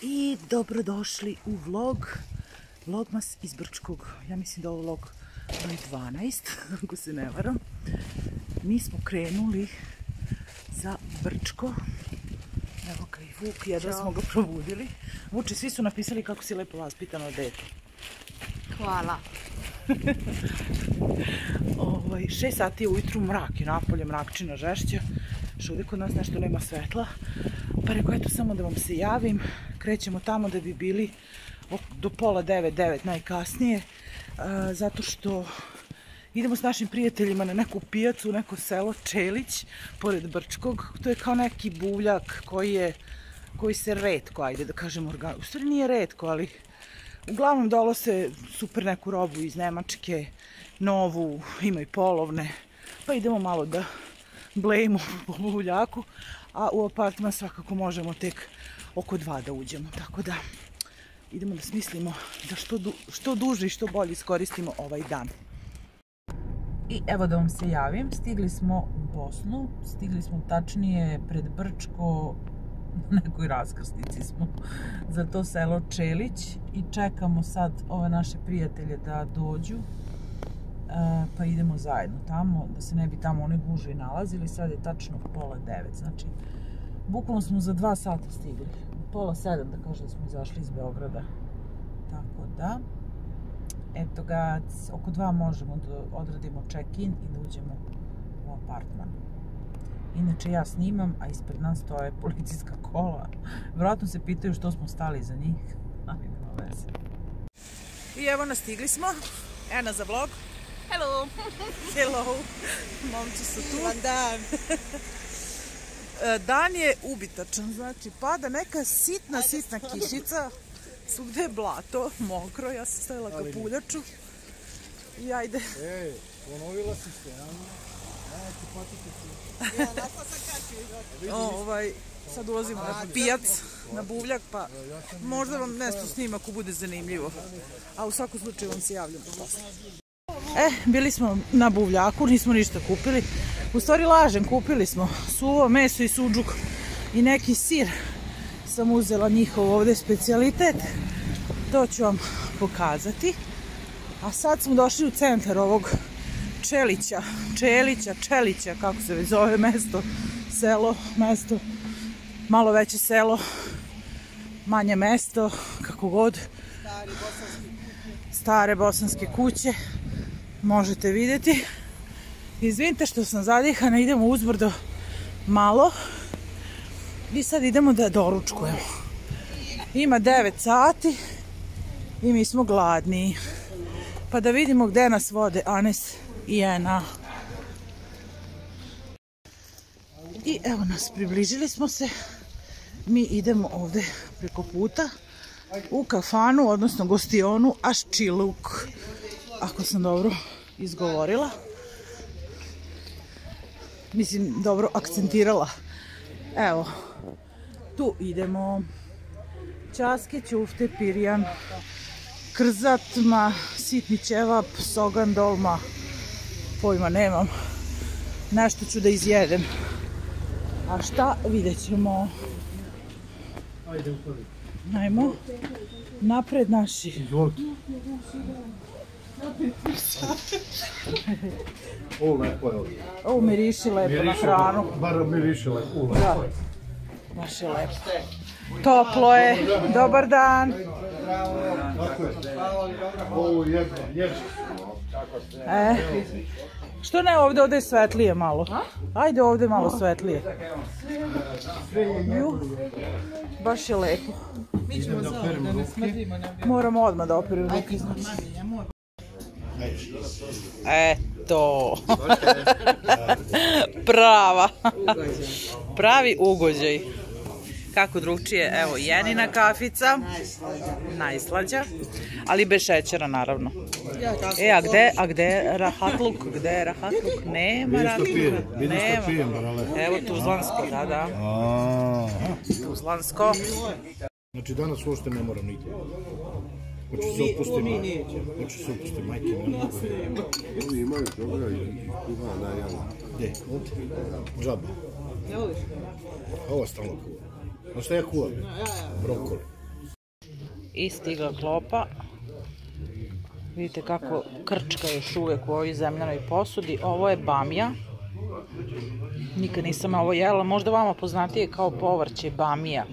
I dobrodošli u vlogmas iz Brčkog. Ja mislim da je ovo vlog broj 12, ako se ne varam. Mi smo krenuli za Brčko. Evo ga i Vuk, jedva smo ga probudili. Vuče, svi su napisali kako si lepo vaspitano dete. Hvala. 6 sati je ujutru, mrak je napolje, mrakčina žešća. Što ovdje kod nas nešto nema svetla. Pa rekao, eto samo da vam se javim. Krećemo tamo da bi bili do pola 9 najkasnije. Zato što idemo s našim prijateljima na neku pijacu, neko selo Čelić, pored Brčkog. To je kao neki buvljak koji se retko, ajde da kažemo, u stvari nije retko, ali uglavnom donose super neku robu iz Nemačke, novu, ima i polovne. Pa idemo malo da blejimo po buvljaku, a u apartman svakako možemo tek oko 2 da uđemo. Tako da idemo da smislimo da što duže i što bolje iskoristimo ovaj dan. I evo da vam se javim, stigli smo u Bosnu, stigli smo tačnije pred Brčko, na nekoj raskrsnici smo za to selo Čelić i čekamo sad ove naše prijatelje da dođu, pa idemo zajedno tamo, da se ne bi tamo oni gužve nalazili. Sad je tačno pola 9, znači bukvalno smo za 2 sata stigli, pola 7 da kaže da smo izašli iz Beograda, tako da eto ga, oko 2 možemo da odradimo check-in i da uđemo u apartman. Inače ja snimam, a ispred nas stoje policijska kola. Vjerojatno se pitaju što smo stali za njih. Ali nema veze. I evo nas, stigli smo. Ena za vlog. Hello. Hello. Momci su tu. Dobar dan. Dan je ubitačan, znači pada neka sitna kišica. Svugde je blato, mokro, ja sam stavila kapuljaču. I ajde. Ej, ponovila si se, ja? Sad ulazimo na pijac, na buvljak, pa možda vam nešto snima ako bude zanimljivo. A u svakom slučaju vam se javljam posle. Bili smo na buvljaku, nismo ništa kupili. U stvari lažem, kupili smo suvo meso i sudžuk i neki sir. Sam uzela njihov ovdje specijalitet. To ću vam pokazati. A sad smo došli u centar ovog Čelića, kako se već zove mesto, mesto, malo veće selo, manje mesto, kako god. Stare bosanske kuće, možete vidjeti. Izvinite što sam zadihana, idemo uzbrdo malo i sad idemo da doručkujemo. Ima 9 sati i mi smo gladni. Pa da vidimo gde nas vode Anes i Ena. I evo nas, približili smo se. Mi idemo ovde preko puta u kafanu, odnosno gostionu Aščiluk, ako sam dobro izgovorila. Mislim, dobro akcentirala. Evo, tu idemo. Časke, ćufte, pirjan, krzatma, sitni ćevap, sogan, dolma, pojma nemam. Nešto ću da izjedem. A šta, vidjet ćemo. Ajmo. Napred naši. Izvolite. Ovo lepo je ovdje. Ovo miriši lepo na hranu. Bar miriši lepo. Da, baš je lepo. Toplo je. Dobar dan. Tako je. Ovo jedno. Što ne ovdje je svetlije malo? Ajde ovdje malo svetlije. Baš je lepo. Idem da operem ruke. Moramo odmah da operim ruke. Eto. Pravi ugođaj. Kako drugčije, evo Jenina kafica, najslađa, ali bez šećera naravno. A gde je rahatluk? Nema rahatluka. Evo Tuzlansko, da. Tuzlansko. Znači danas uopšte ne moram nigdje. Hoću se opustiti, majke. Oni imaju dobra i kuva najavno. Gdje? Ovdje? Džaba. Ovo stalno kuva. Znaš šta ja kuvam? Brokoli. I stigla klopa. Vidite kako krčka još uvijek u ovoj zemljanoj posudi. Ovo je bamija. Nikad nisam ovo jela. Možda vama poznatije kao povrće bamija.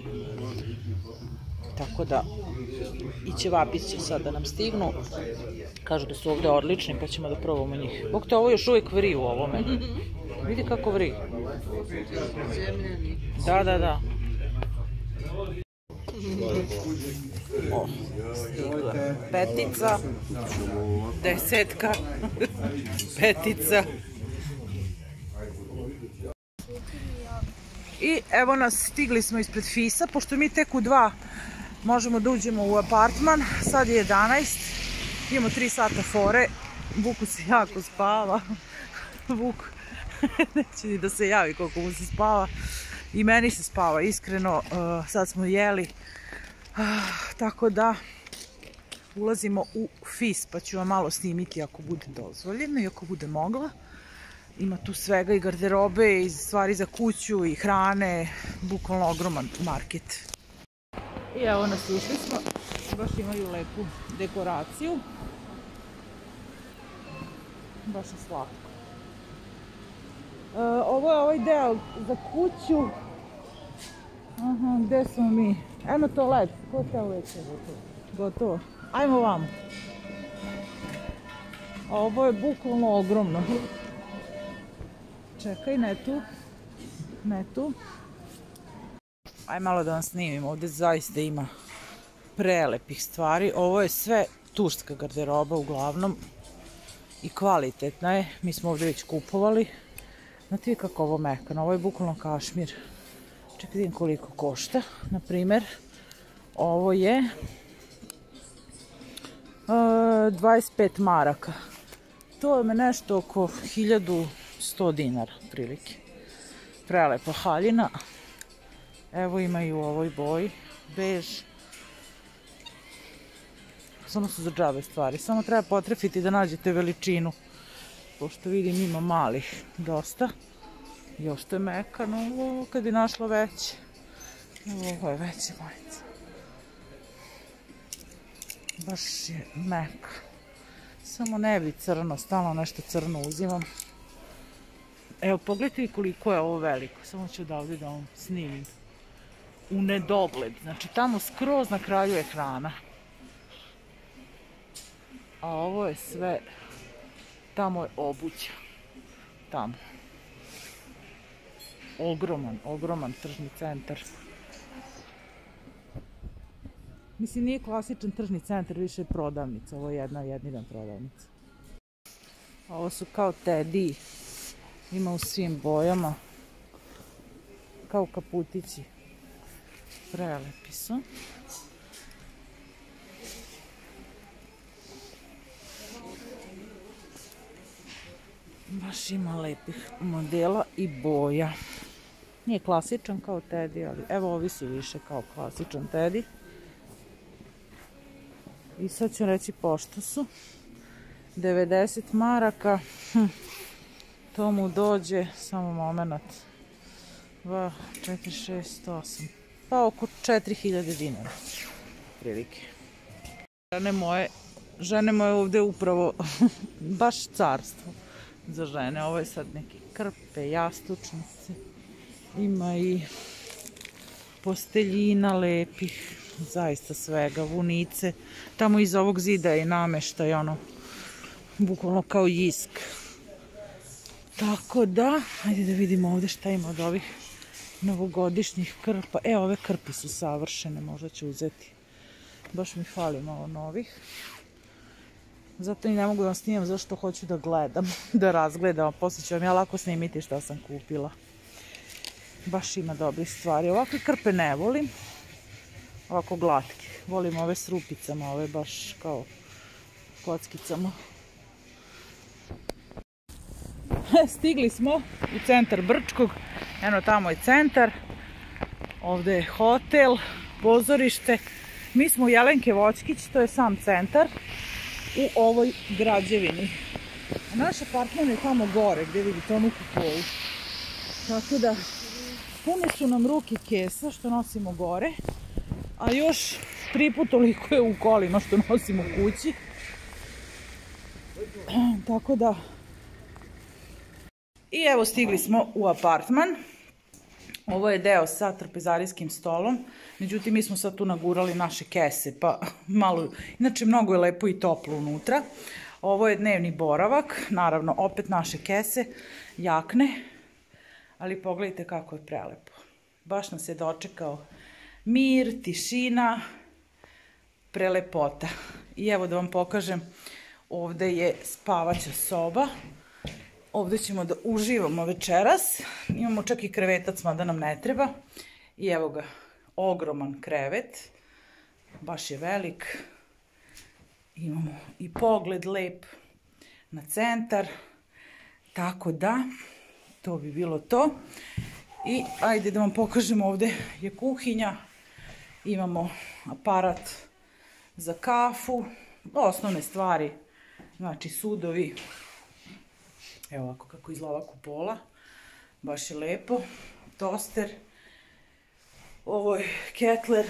Tako da i ćevapi će sad da nam stignu. Kažu da su ovdje odlični pa ćemo da probamo njih. Bog te, ovo još uvijek vri u ovome. Vidi kako vri. Da. O, stigla. Petica. Desetka. Petica. I evo nas, stigli smo ispred Fisa, pošto mi tek u 2 možemo da uđemo u apartman. Sad je 11, imamo 3 sata fore. Vuku se jako spava. Vuk neće ni da se javi koliko mu se spava. I meni se spava, iskreno. Sad smo jeli. Tako da ulazimo u Fis, pa ću vam malo snimiti ako bude dozvoljeno i ako bude mogla. Ima tu svega i garderobe i stvari za kuću i hrane, bukvalno ogroman market. I evo nas, ušli smo, baš imaju lepu dekoraciju. Baš je slatko. Ovo je ovaj deo za kuću. Aha, gde smo mi? Eno toalet, ko te uveće? Gotovo. Ajmo vamo. Ovo je bukvalno ogromno. Čekaj, ne tu. Aj malo da vam snimim, ovdje zaista ima prelepih stvari. Ovo je sve turska garderoba uglavnom i kvalitetna je. Mi smo ovdje već kupovali. Znate vi kako ovo mekano, ovo je bukvalno kašmir. Čekaj, vidim koliko košta. Naprimjer, ovo je 25 maraka. To je nešto oko 1100 dinara, prilike. Prelepa haljina. Evo ima i u ovoj boji, bež. Samo su za džabe stvari, samo treba potrefiti da nađete veličinu. Pošto vidim ima malih dosta. Još to je mekano, ovo kad bi našla veće. Ovo je veće majice. Baš je meka. Samo ne bi crno, stalno nešto crno uzimam. Evo, pogledajte koliko je ovo veliko, samo ću odavde da vam snimim. U nedogled, znači tamo skroz na kraju ekrana. A ovo je sve, tamo je obuća. Tamo. Ogroman tržni centar. Mislim, nije klasičan tržni centar, više je prodavnica. Ovo je jedina prodavnica. Ovo su kao tediji. Ima u svim bojama. Kao kaputići. Prelepi su. Baš ima lepih modela i boja. Nije klasičan kao teddy, ali evo ovi su više kao klasičan teddy. I sad ću reći pošto su. 90 maraka. To mu dođe, samo moment. 2, 4, 6, 8. Pa oko 4000 dinara. Prilike. Žene moje ovdje upravo baš carstvo za žene. Ovo je sad neke krpe, jastučnice. Ima i posteljina lepih. Zaista svega, vunice. Tamo iz ovog zida je nameštaj, ono, bukvalno kao jisk. Tako da, ajde da vidimo ovdje šta ima od ovih novogodišnjih krpa. Ove krpe su savršene, možda ću uzeti. Baš mi fali malo novih. Zato i ne mogu da vam snimam, zašto hoću da gledam, da razgledam. Poslije ću vam ja lako snimiti šta sam kupila. Baš ima dobrih stvari. Ovakve krpe ne volim. Ovako glatke. Volim ove s rupicama, ove baš kao kockicama. Stigli smo u centar Brčkog. Eno tamo je centar. Ovdje je hotel, pozorište. Mi smo u Jelenke Voćkić, to je sam centar u ovoj građevini. Naš apartman je tamo gore gdje vidite onu kupolu. Tako da pune su nam ruke kesa što nosimo gore. A još 3 puta toliko je u kolima što nosimo kući. Tako da... I evo stigli smo u apartman. Ovo je deo sa trpezarijskim stolom. Međutim, mi smo sad tu nagurali naše kese, pa malo... Inače, mnogo je lepo i toplo unutra. Ovo je dnevni boravak. Naravno, opet naše kese, jakne. Ali pogledajte kako je prelepo. Baš nas je dočekao mir, tišina, prelepota. I evo da vam pokažem, ovde je spavaća soba. Ovde ćemo da uživamo večeras. Imamo čak i krevetac, mada nam ne treba. I evo ga, ogroman krevet. Baš je velik. Imamo i pogled lep na centar. Tako da, to bi bilo to. I ajde da vam pokažem, ovde je kuhinja. Imamo aparat za kafu. Osnovne stvari, znači sudovi. Evo ovako kako izgleda ova kupola. Baš je lepo. Toster. Ovo je ketler.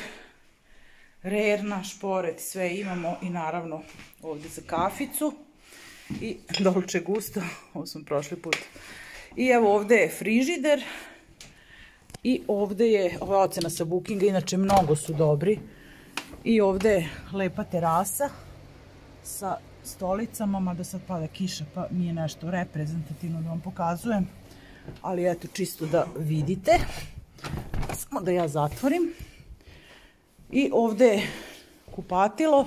Rerna, šporet, sve imamo. I naravno ovde za kaficu. I Dolce Gusto. Ovo smo prošli put. I evo ovde je frižider. I ovde je, ova ocena sa Bookinga, inače mnogo su dobri. I ovde je lepa terasa sa stolicama, mada sad pada kiša, pa nije nešto reprezentativno da vam pokazujem. Ali eto, čisto da vidite. Samo da ja zatvorim. I ovde je kupatilo.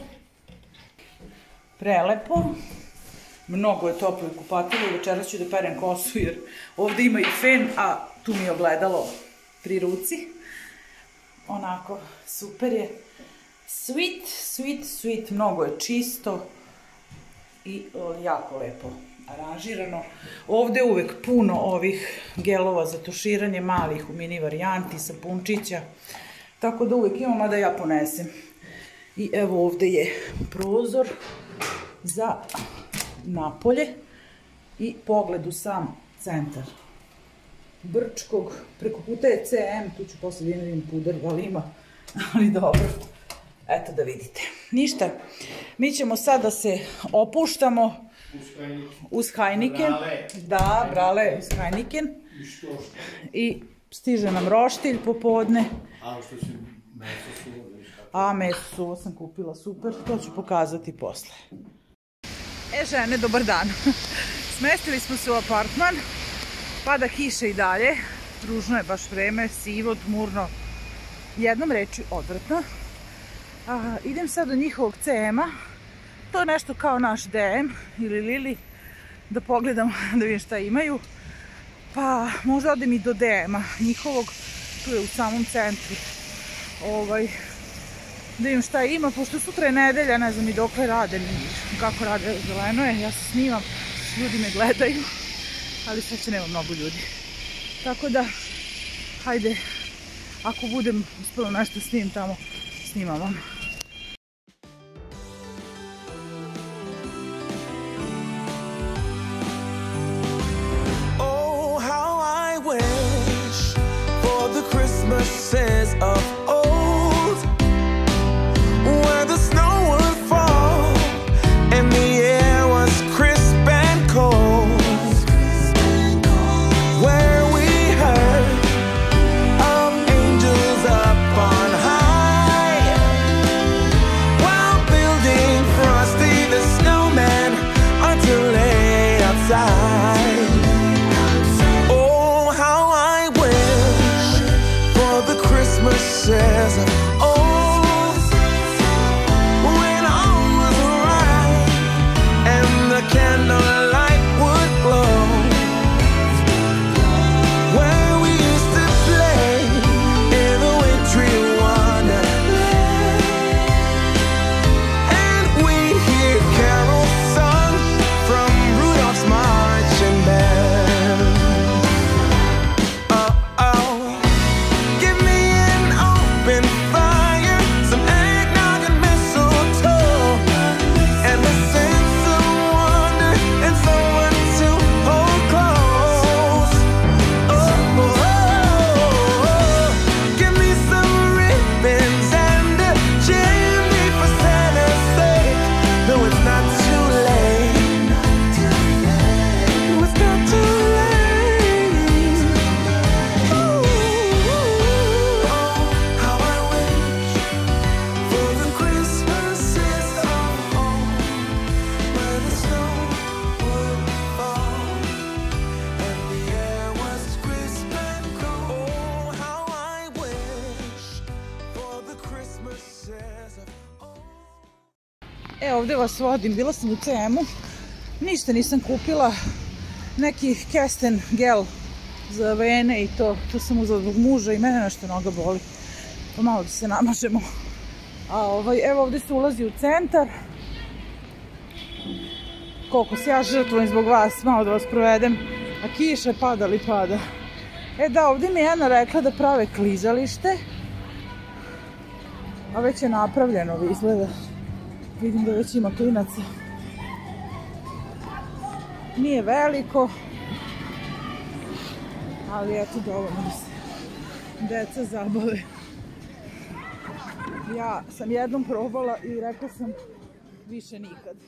Prelepo. Mnogo je toplo i kupatilo. Večeras ću da perem kosu, jer ovde ima i fen, a tu mi je ogledalo pri ruci. Onako, super je. Sweet, sweet, sweet. Mnogo je čisto i jako lepo aranžirano. Ovde je uvek puno ovih gelova za tuširanje, malih u mini varijanti, sapunčića. Tako da uvek imam, a da ja ponesem. I evo ovde je prozor za napolje i pogled u sam centar Brčkog. Preko puta je CM, tu ću posle da vidim puder, da li ima, ali dobro. Eto da vidite. Ništa, mi ćemo sad da se opuštamo uz Heineken. Da, brale, uz Heineken. I stiže nam roštilj popodne. A meso suvo sam kupila, super, to ću pokazati posle. Žene, dobar dan. Smestili smo se u apartman, pada kiša i dalje, ružno je baš vreme, sivo, tmurno, jednom reči odvratno. Idem sad do njihovog CM-a, to je nešto kao naš DM ili Lili, da pogledam, da vidim šta imaju. Pa možda odem i do DM-a njihovog, tu je u samom centru. Da vidim šta ima, pošto sutra je nedelja, ne znam i dokle rade, kako rade, zeleno je, ja se snimam, ljudi me gledaju, ali sad će nema mnogo ljudi. Tako da, hajde, ako budem uspela nešto snimam tamo, snimam vam. Oh, how I wish for the Christmases of old, where the snow would fall and the air was crisp and cold, where we heard of angels up on high E, ovdje vas vodim, bila sam u CM-u, ništa nisam kupila, neki kesten gel za vene i to sam uzela zbog muža i mene nešto noga boli, pa malo da se namažemo. A evo ovdje se ulazi u centar, koliko se ja žrtvujem zbog vas, malo da vas provedem, a kiša pada li pada. E da, ovdje mi je jedna rekla da prave klizalište, a već je napravljeno, izgleda. Vidim da već ima klinaca. Nije veliko, ali eto dovoljno da se deca zabave. Ja sam jednom probala i rekla sam više nikad.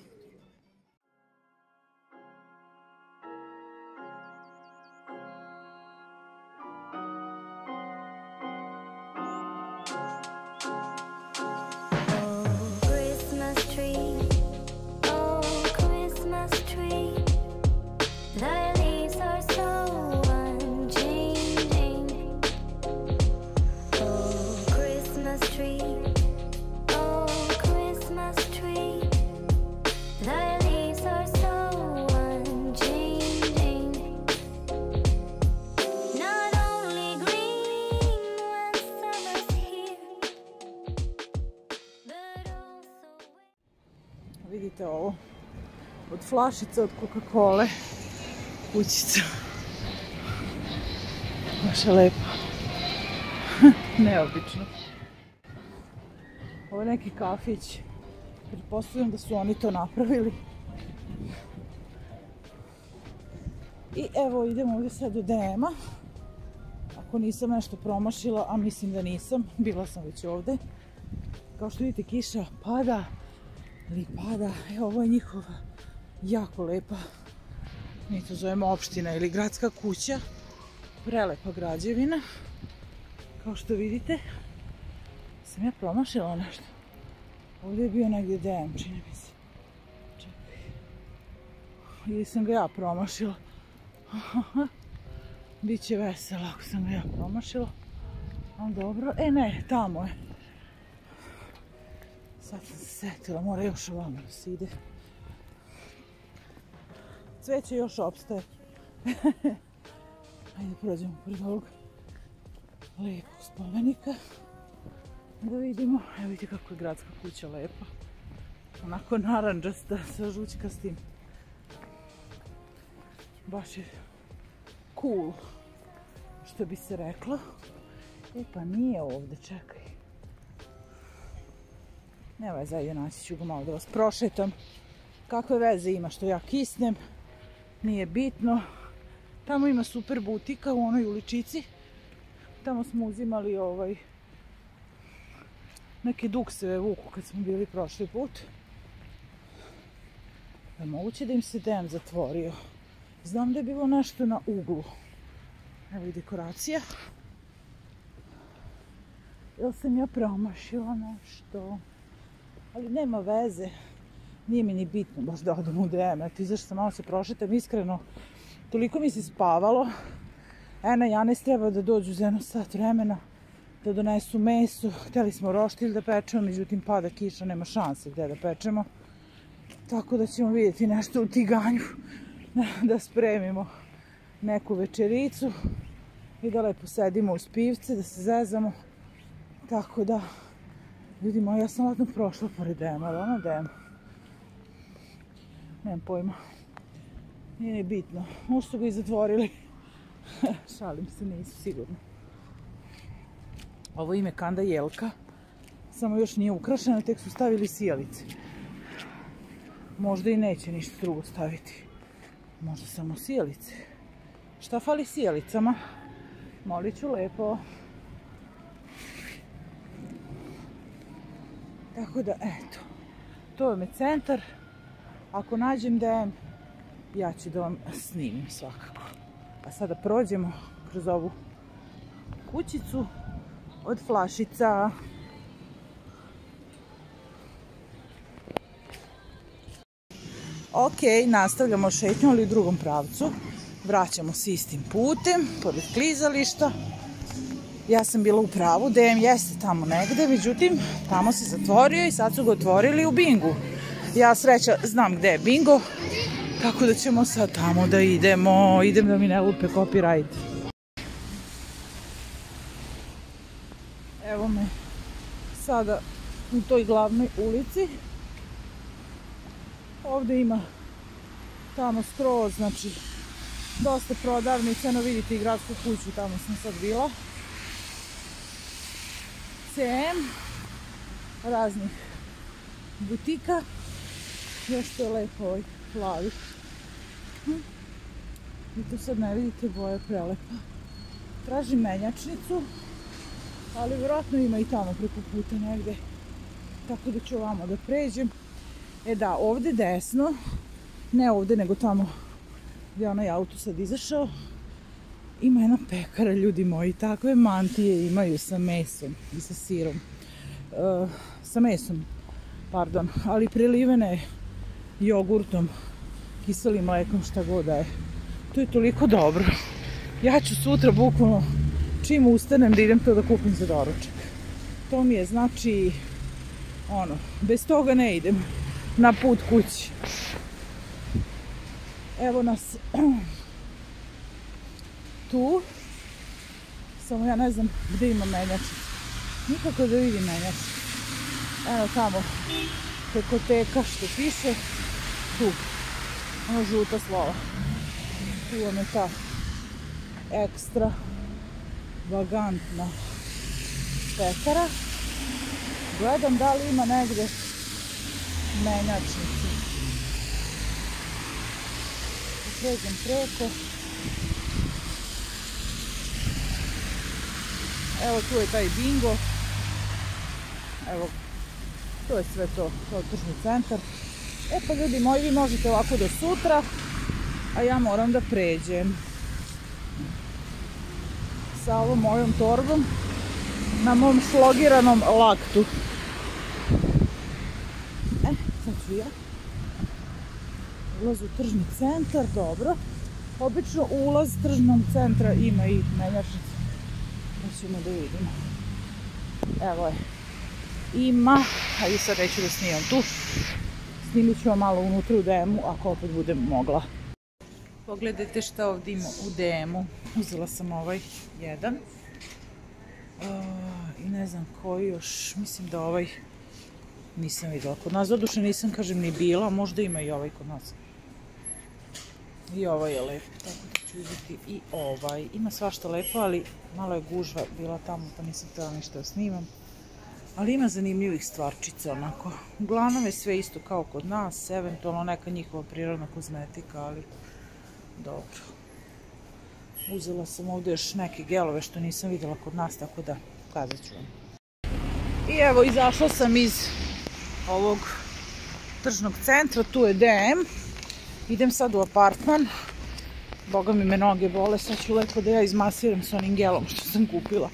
Vidite ovo, od flašica od Coca-Cole, kućica. Baš je lepo. Neobično. Ovo je neki kafić. Pretpostavljam da su oni to napravili. I evo idemo ovdje sad do DM-a. Ako nisam nešto promašila, a mislim da nisam, bila sam već ovdje. Kao što vidite, kiša pada. Ali pada, evo ovo je njihova jako lepa, mi to zovemo opština ili gradska kuća, prelepa građevina. Kao što vidite, sam ja promašila nešto. Ovdje je bio negdje DM, čini mi se. Čekaj. Ili sam ga ja promašila. Biće veselo ako sam ga ja promašila. Ali dobro, ne, tamo je. Sad sam se setila, mora još ovamo da se ide. Cveće još opstaje. Ajde prođemo pored ovog lijepog spomenika. Da vidimo, evo vidite kako je gradska kuća lepa. Onako naranđasta sa žućkastim. Baš je cool, što bi se reklo. E pa nije ovdje, čekaj. Nema veze, ajde naći ću ga malo da vas prošetam. Kakve veze ima što ja kisnem, nije bitno. Tamo ima super butika u onoj uličici. Tamo smo uzimali neke dukseve vuku kad smo bili prošli put. Je moguće da im se DM zatvorio. Znam da je bilo nešto na uglu. Evo i dekoracija. Jel sam ja promašila nešto? Ali nema veze. Nije mi ni bitno baš da odem u DM. Eto, izašla sam, malo se prošetam, iskreno. Toliko mi se spavalo. Ena i Janes treba da dođu za 1 sat vremena, da donesu meso. Htjeli smo roštilj da pečemo, međutim pada kiša, nema šanse gdje da pečemo. Tako da ćemo vidjeti nešto u tiganju, da spremimo neku večericu i da lepo sedimo uz pivce, da se zezamo. Tako da, vidimo, ja sam odmah prošla pored DM, ali ono DM. Nemam pojma. Nije ni bitno. Možda su ga i zatvorili. Šalim se, nisu sigurno. Ovo ime Kanda Jelka. Samo još nije ukrašeno, tek su stavili sijalice. Možda i neće ništa drugo staviti. Možda samo sijalice. Šta fali sijalicama? Molit ću lepo. Tako da, eto. To vam je centar. Ako nađem DM, ja ću da vam snimim svakako. A sada prođemo kroz ovu kućicu od flašica. Ok, nastavljamo šetnju, ali u drugom pravcu. Vraćamo se istim putem, pored klizališta. Ja sam bila u pravu, DM jeste tamo negde, međutim, tamo se zatvorio i sad su ga otvorili u Bingu. Ja sreća znam gde je bingo, tako da ćemo sad tamo da idemo. Idem da mi ne lupe copyright. Evo me sada u toj glavnoj ulici. Ovde ima tamo skroz, znači dosta prodavnica, no vidite i gradsku kuću, tamo sam sad bila. CM, raznih butika, još to je lepo ovaj plavi. I tu sad ne vidite, boja je prelepa. Tražim menjačnicu, ali vjerojatno ima i tamo preko puta negde, tako da ću ovamo da pređem. E da, ovde desno, ne ovde nego tamo gdje onaj auto sad izašao, ima jedna pekara, ljudi moji, takve mantije imaju sa mesom i sa sirom. Sa mesom, pardon, ali prelivene jogurtom, kiselim mlekom, šta god da je. To je toliko dobro. Ja ću sutra bukvalno čim ustanem da idem to da kupim za doručak. To mi je znači, ono, bez toga ne idem na put kući. Evo nas tu, samo ja ne znam gdje ima menjačica. Nikako da vidim menjačicu. Evo tamo, tekoteka što piše, tu, ono žuta slova. Tu vam je ta ekstra vagantna pekara. Gledam da li ima negde menjačnicu. Pređem preko. Evo tu je taj bingo. Evo, to je sve to, kao tržni centar. E pa ljudi moji, vi možete ovako do sutra, a ja moram da pređem sa ovom mojom torbom na mom šlogiranom laktu. Sad ću ja. Ulaz u tržni centar, dobro. Obično ulaz tržnog centra ima i menjačnicu. Pa ćemo da vidimo. Evo je. Ima. Ajde sad neću da snimam tu. Snimit ću vam malo unutra u DM-u ako opet budem mogla. Pogledajte šta ovdje ima u DM-u. Uzela sam ovaj jedan. I ne znam koji još. Mislim da ovaj nisam vidjela kod nas. Doduše nisam, kažem, ni bila. Možda ima i ovaj kod nas. I ovaj je lepo. Tako da ću uzeti i ovaj. Ima svašta lepo, ali malo je gužva bila tamo, pa nisam htjela ništa da snimam. Ali ima zanimljivih stvarčica, onako. Uglavnom je sve isto kao kod nas, eventualno neka njihova prirodna kozmetika, ali dobro. Uzela sam ovdje još neke gelove što nisam vidjela kod nas, tako da kazat ću vam. I evo, izašla sam iz ovog tržnog centra, tu je DM. Idem sad u apartman. Boga mi me noge bole, sad ću lepo da ja izmasiram s onim gelom što sam kupila.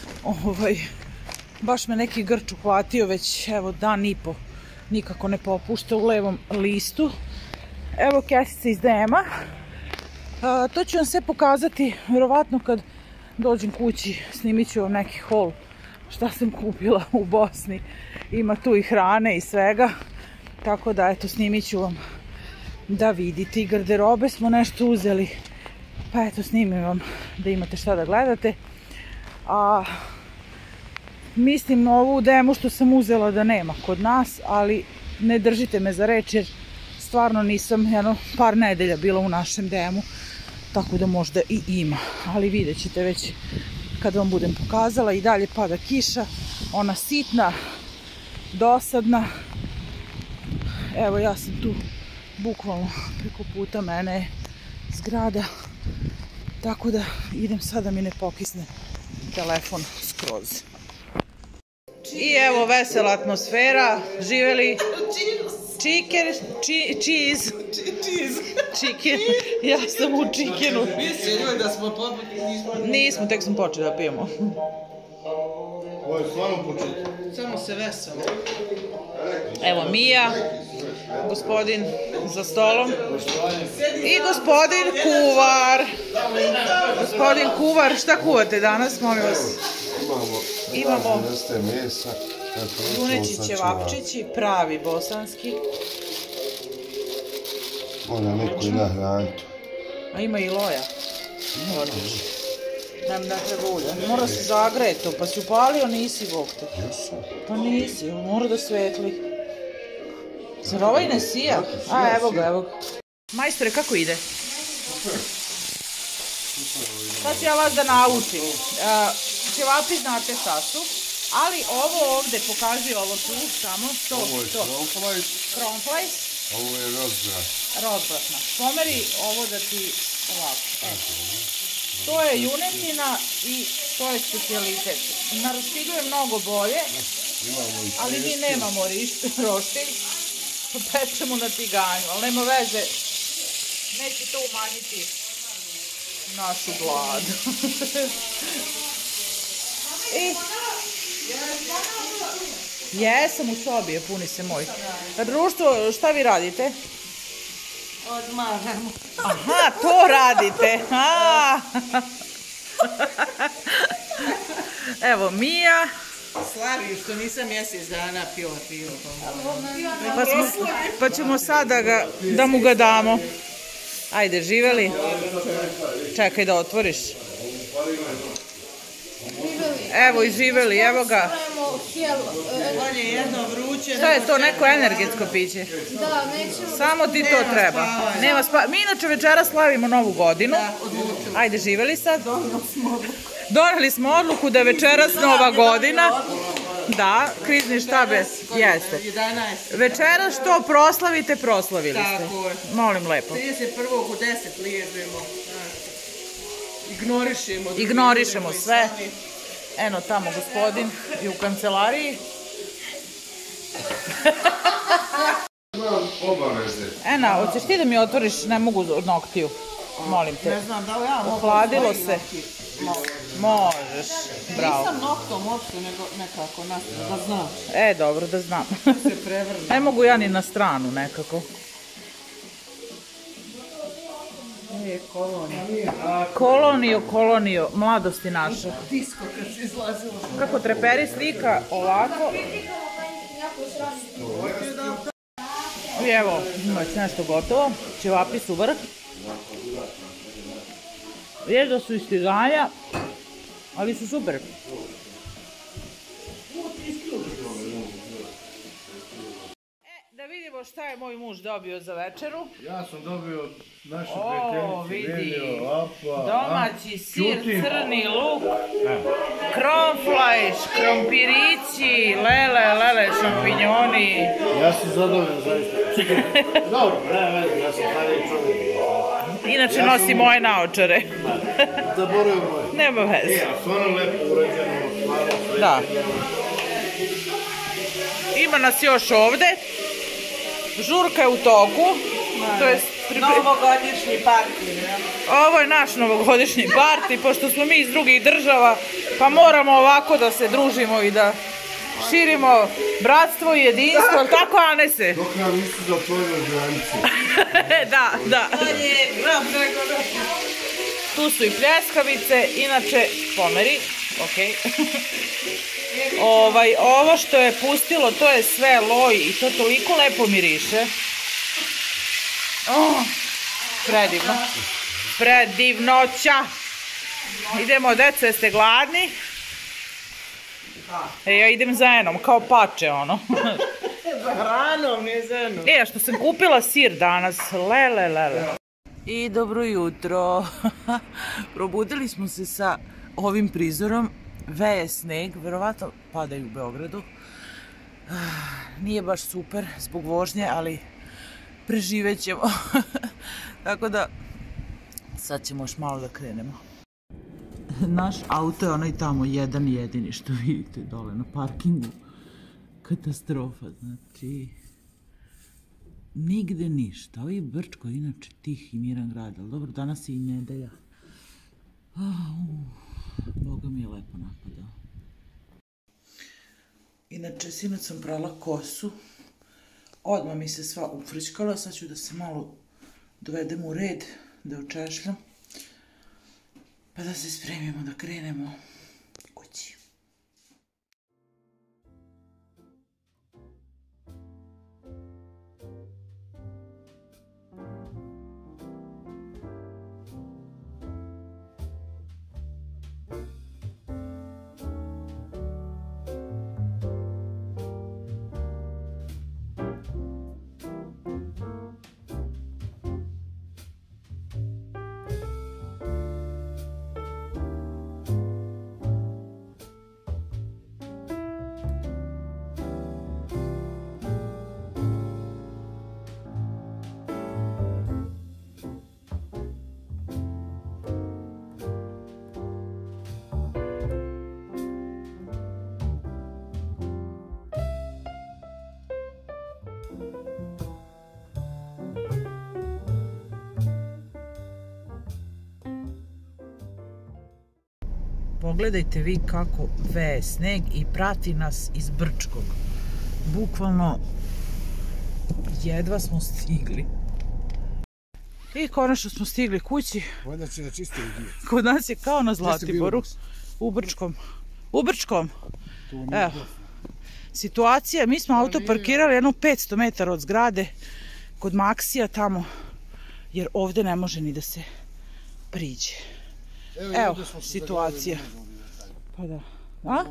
Baš me neki grč uhvatio već, evo, dan i po. Nikako ne popušta u levom listu. Evo kesica iz DM-a. To ću vam sve pokazati, vjerovatno kad dođem kući, snimit ću vam neki haul šta sam kupila u Bosni. Ima tu i hrane i svega, tako da eto, snimit ću vam da vidite. I garderobe smo nešto uzeli, pa eto, snimim vam da imate šta da gledate. A mislim na ovu DM-u što sam uzela da nema kod nas, ali ne držite me za reč jer stvarno nisam jedno par nedelja bila u našem DM-u, tako da možda i ima, ali vidjet ćete već kad vam budem pokazala. I dalje pada kiša, ona sitna, dosadna. Evo, ja sam tu bukvalno preko puta mene je zgrada, tako da idem sad da mi ne pokisne telefon skroz. I evo, vesela atmosfera, živeli cheese. Chicken, ja sam u chickenu. Nismo, tek smo počeli da pijemo. Ovo je stvarno početak. Samo se veselo. Evo Mija, gospodin za stolom i gospodin kuvar. Gospodin kuvar, šta kuvate danas, molim vas? Imamo razne vrste mesa. Juneći ćevapčići, pravi bosanski. Mora neko i nahraniti. A ima i loja. Nam ne treba ulja. Mora se zagreti to, pa si upalio, nisi Bog te. Pa nisi, mora da svetli. Zar ovaj ne sija? A, evo ga, evo ga. Majstore, kako ide? Sad ću ja vas da naučim. Ćevapi znate šta su, ali ovo ovdje, pokaži ovo tu, samo, to. Ovo je kronflajs. Kronflajs. Ovo je rozbrat. Rozbratna. Pomeri ovo da ti ovako. To je junetina i to je specijalitet. Na roštilju je mnogo bolje, ali mi nemamo roštilj. Pečemo na tiganju, ali nema veze. Neće to umanjiti našu gladu. Jesam u sobi, puni se moj. Društvo, šta vi radite? Odmaramo. Aha, to radite. Evo Mija. Slavim što nisam mjesec dana pila pivo. Pa ćemo sad da mu ga damo. Ajde, živeli? Čekaj da otvoriš. Evo i živeli, evo ga. Bolje jedno vruće. Šta je to, neko energetsko piće? Da, nećemo. Samo ti to treba. Nema mi inače večera slavimo Novu godinu. Ajde, živeli sad? Doneli smo odluku da je večeras Nova godina. Da, krizni štab jeste. Večeras što proslavite, proslavili ste. Molim lepo. 31. u 10 liježemo. Ignorišemo sve. Eno tamo gospodin i u kancelariji. Ena, hoćeš ti da mi otvoriš, ne mogu od noktiju. Molim te. Ne znam da li ja mogu. Ohladilo se. Možeš, bravo. Nisam noktom uopšte, nego nekako da znam. Dobro, da znam. Se prevrne. Ne mogu ja ni na stranu nekako. Kolonio, mladosti naše. Disko kad se izlazilo. Kako treperi slika, ovako. I evo, ima nešto gotovo. Ćevapi su vrh. Viješ da su iz tizanja, ali su super. Da vidimo šta je moj muž dobio za večeru. Ja sam dobio našu O, prijateljicu vidi. Nelio, apa. Domaći sir, crni luk, kronflajš, krompirići, lele, šampinjoni. Ja sam zadovoljan, zaista. Dobro, ne, ja sam tada čovjek. Inače nosi moje naočare. Zaboravim moje. Nema veze. A stvarno lepo urađeno, stvarno sve. Da. Ima nas još ovde. Žurka je u toku. To jest Novogodišnji parti. ovo je naš novogodišnji parti, pošto smo mi iz drugih država, pa moramo ovako da se družimo i da širimo bratstvo i jedinstvo, ali tako, Anese? Dok nam nisu zatvorili granice. Da. Tu su i pljeskavice, inače pomeri, okej. Ovo što je pustilo, to je sve loj i to toliko lepo miriše. Predivno. Predivnoća. Idemo, deco, jeste gladni? Ja idem za Enom, kao pače, ono. Za hranom, nije za Enom. A što sam kupila sir danas, lele. I dobro jutro. Probudili smo se sa ovim prizorom. Veje sneg, verovatno padaju u Beogradu. Nije baš super zbog vožnje, ali preživet ćemo. Tako da, sad ćemo još malo da krenemo. Naš auto je onaj tamo jedan jedini što vidite dole na parkingu. Katastrofa, znači... Nigde ništa. Ovo je Brčko, inače tih i miran grad, ali dobro, danas je i nedelja. Boga mi je lepo napadao. Inače, sinoć sam prala kosu. Odmah mi se sva ufričkala, sad ću da se malo dovedem u red, da očešljam. Pa da se spremimo da krenemo kući. pogledajte vi kako veje sneg i prati nas iz Brčkog. Bukvalno jedva smo stigli. I konačno smo stigli kući. Valjda će na čiste igije. Kod nas je kao na Zlatiboru. U Brčkom. U Brčkom. Evo. Situacija, mi smo auto parkirali jedno 500 metara od zgrade kod Maksija tamo, jer ovdje ne može ni da se priđe. Evo, situacija. Pa da. A?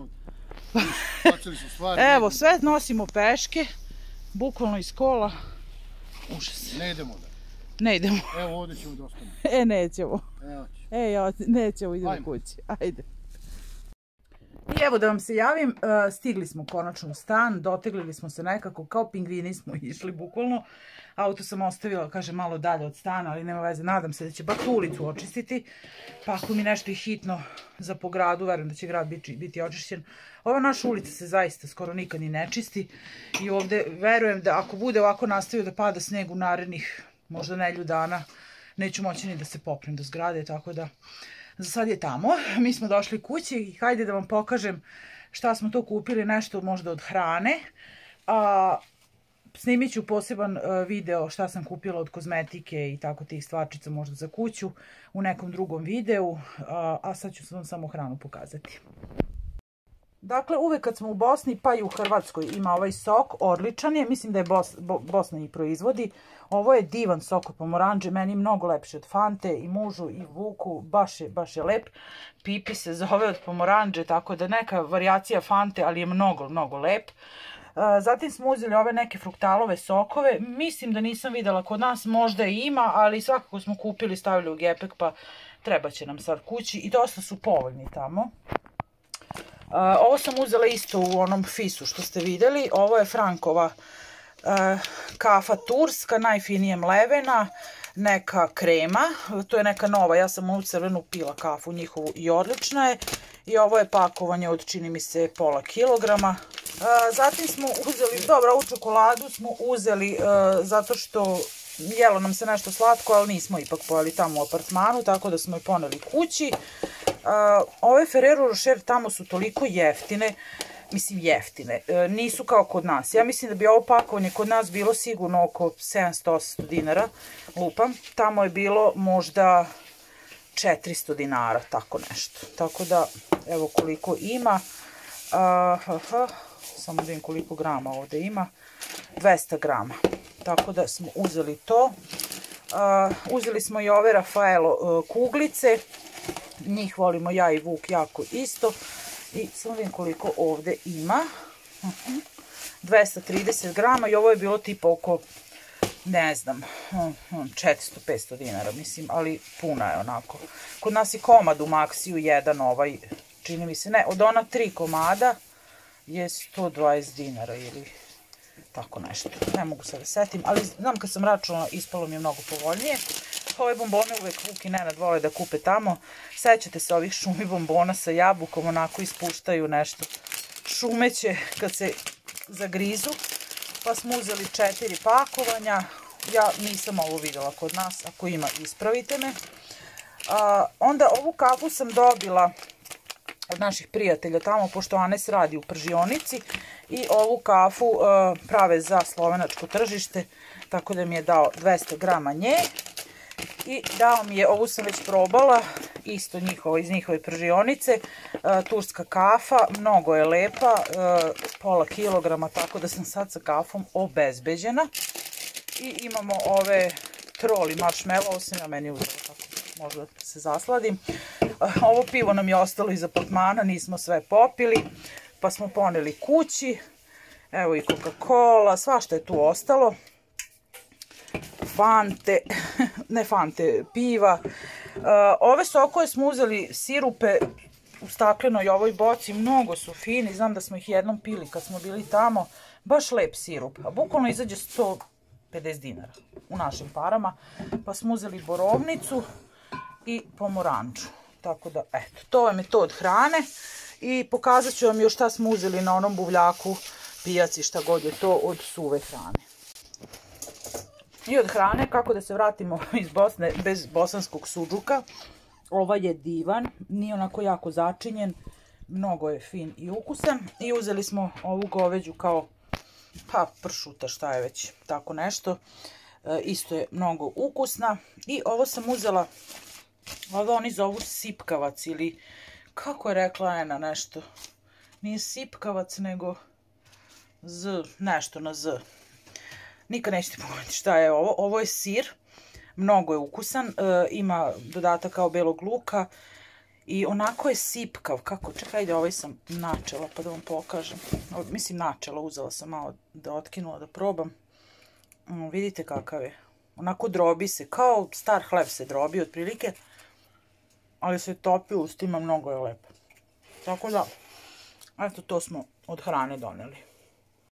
Evo, sve nosimo peške, bukvalno iz kola. Užas. Ne idemo da. Ne idemo. Evo ovdje ćemo da ostanemo. Nećemo. Nećemo, idemo kući. Ajde. I evo da vam se javim, stigli smo konačno u stan, doteglili smo se nekako, kao pingvini smo išli bukvalno. Auto sam ostavila, kaže, malo dalje od stana, ali nema veze, nadam se da će bar tu ulicu očistiti. Pa ako mi nešto je hitno za po gradu, verujem da će grad biti očišćen. Ova naša ulica se zaista skoro nikad ni ne čisti. I ovdje verujem da ako bude ovako nastavio da pada sneg u narednih možda nedelju dana, neću moći ni da se poprem do zgrade, tako da za sad je tamo. Mi smo došli kući i hajde da vam pokažem šta smo to kupili, nešto možda od hrane. Snimit ću poseban video šta sam kupila od kozmetike i tako tih stvarčica možda za kuću u nekom drugom videu, a sad ću vam samo hranu pokazati. Dakle, uvek kad smo u Bosni, pa i u Hrvatskoj, ima ovaj sok, odličan je, mislim da je Bosna i proizvodi. Ovo je divan sok od pomoranđe, meni mnogo lepše od Fante, i mužu i Vuku, baš je lep. Pipi se zove od pomoranđe, tako da neka varijacija Fante, ali je mnogo lep. Zatim smo uzeli ove neke fruktalove sokove, mislim da nisam vidjela kod nas, možda i ima, ali svakako smo kupili, stavili u gepek, pa treba će nam sad kući i dosta su povoljni tamo. Ovo sam uzela isto u onom fisu što ste vidjeli, ovo je Frankova kafa turska, najfinije mlevena, neka krema, to je neka nova, ja sam u crvenu pila kafu njihovu i odlična je. I ovo je pakovanje od, čini mi se, pola kilograma. Zatim smo uzeli, dobro, ovu čokoladu smo uzeli zato što jelo nam se nešto slatko, ali nismo ipak pojeli tamo u apartmanu, tako da smo je poneli kući. Ove Ferrero Rocher tamo su toliko jeftine, mislim jeftine, nisu kao kod nas. Ja mislim da bi ovo pakovanje kod nas bilo sigurno oko 700-800 dinara, lupam. Tamo je bilo možda 400 dinara, tako nešto. Tako da, evo koliko ima. Samo da vidim koliko grama ovdje ima. 200 grama. Tako da smo uzeli to. Uzeli smo i ove Rafaelo kuglice. Njih volimo ja i Vuk jako isto. I samo vidim koliko ovdje ima. 230 grama i ovo je bilo tipa oko, ne znam, 400-500 dinara, mislim, ali puna je onako. Kod nas je komad u Maksiju, jedan ovaj, čini mi se, ne, od ona 3 komada je 120 dinara ili tako nešto. Ne mogu se da setim, ali znam kad sam računala, ispalo mi je mnogo povoljnije. Ove bombone uvek Vuk i Nenad vole da kupe tamo. Sećate se ovih šumi bombona sa jabukom, onako ispuštaju nešto šumeće kad se zagrizu. Pa smo uzeli 4 pakovanja. Ja nisam ovo vidjela kod nas, ako ima ispravite me. Onda ovu kafu sam dobila od naših prijatelja tamo, pošto Anes radi u pržionici. I ovu kafu prave za slovenačko tržište, tako da mi je dao 200 grama nje. I dao mi je, ovu sam već probala, isto iz njihove pržionice, turska kafa, mnogo je lepa, pola kilograma, tako da sam sad sa kafom obezbeđena. I imamo ove troli marshmallow, ovo sam ja meni uzela, tako možda se zasladim. Ovo pivo nam je ostalo iz apartmana, nismo sve popili, pa smo poneli kući. Evo i Coca-Cola, svašta je tu ostalo. Fante, ne Fante, piva. Ove sokove smo uzeli sirupe u staklenoj ovoj boci, mnogo su fini, znam da smo ih jednom pili kad smo bili tamo, baš lep sirup, a bukvalno izađe 150 dinara u našim parama, pa smo uzeli borovnicu i pomoranđu, tako da eto, to vam je to od hrane i pokazat ću vam još šta smo uzeli na onom buvljaku, pijaci, šta god je to od suve hrane. I od hrane, kako da se vratimo iz Bosne bez bosanskog sudžuka. Ovaj je divan, nije onako jako začinjen, mnogo je fin i ukusan. I uzeli smo ovu goveđu kao, pa pršuta, šta je već, tako nešto. Isto je mnogo ukusna. I ovo sam uzela, ovo oni zovu sipkavac ili, kako je rekla Ena nešto, nije sipkavac nego nešto na z. Nikad nećete pogledati šta je ovo. Ovo je sir, mnogo je ukusan, ima dodatak kao belog luka i onako je sipkav. Kako? Čekaj, da ovaj sam načela pa da vam pokažem. Mislim načela, uzela sam malo da otkinula da probam. Vidite kakav je. Onako drobi se, kao star hleb se drobi otprilike, ali se topi u ustima, mnogo je lepo. Tako da, eto, to smo od hrane doneli.